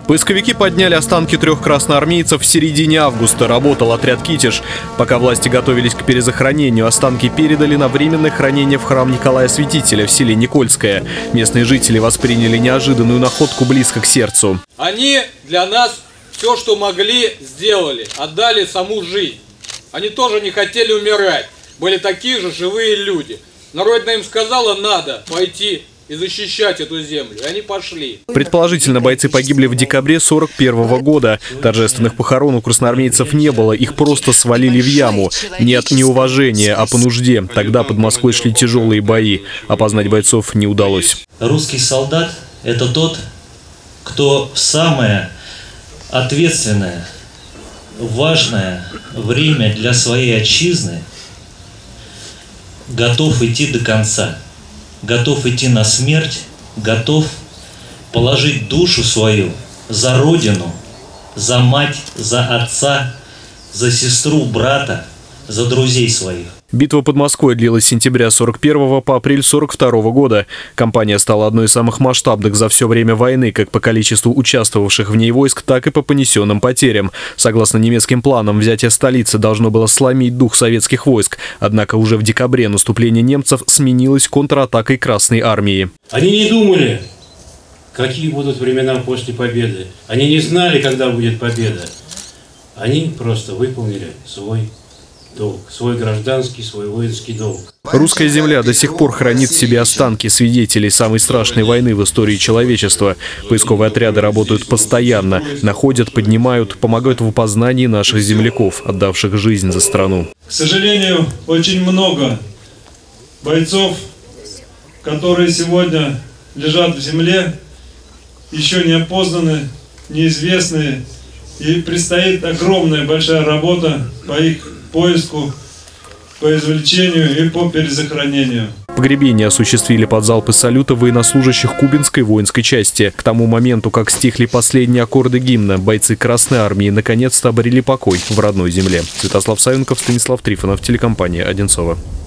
Поисковики подняли останки 3 красноармейцев в середине августа. Работал отряд «Китеж». Пока власти готовились к перезахоронению, останки передали на временное хранение в храм Николая Святителя в селе Никольское. Местные жители восприняли неожиданную находку близко к сердцу. Они для нас все, что могли, сделали. Отдали саму жизнь. Они тоже не хотели умирать. Были такие же живые люди. Но Родина им сказала, надо пойти и защищать эту землю. И они пошли. Предположительно, бойцы погибли в декабре 1941 года. Торжественных похорон у красноармейцев не было. Их просто свалили в яму. Не от неуважения, а по нужде. Тогда под Москвой шли тяжелые бои. Опознать бойцов не удалось. Русский солдат – это тот, кто в самое ответственное, важное время для своей отчизны готов идти до конца. Готов идти на смерть, готов положить душу свою за родину, за мать, за отца, за сестру, брата, за друзей своих. Битва под Москвой длилась с сентября 1941 по апрель 1942 года. Кампания стала одной из самых масштабных за все время войны, как по количеству участвовавших в ней войск, так и по понесенным потерям. Согласно немецким планам, взятие столицы должно было сломить дух советских войск. Однако уже в декабре наступление немцев сменилось контратакой Красной армии. Они не думали, какие будут времена после победы. Они не знали, когда будет победа. Они просто выполнили свой долг, свой гражданский, свой воинский долг. Русская земля до сих пор хранит в себе останки свидетелей самой страшной войны в истории человечества. Поисковые отряды работают постоянно, находят, поднимают, помогают в опознании наших земляков, отдавших жизнь за страну. К сожалению, очень много бойцов, которые сегодня лежат в земле, еще не опознаны, неизвестные, и предстоит огромная большая работа по их поиску, по извлечению и по перезахоронению. Погребение осуществили под залпы салюта военнослужащих Кубинской воинской части. К тому моменту, как стихли последние аккорды гимна, бойцы Красной армии наконец-то обрели покой в родной земле. Святослав Савенков, Станислав Трифонов, телекомпания «Одинцово».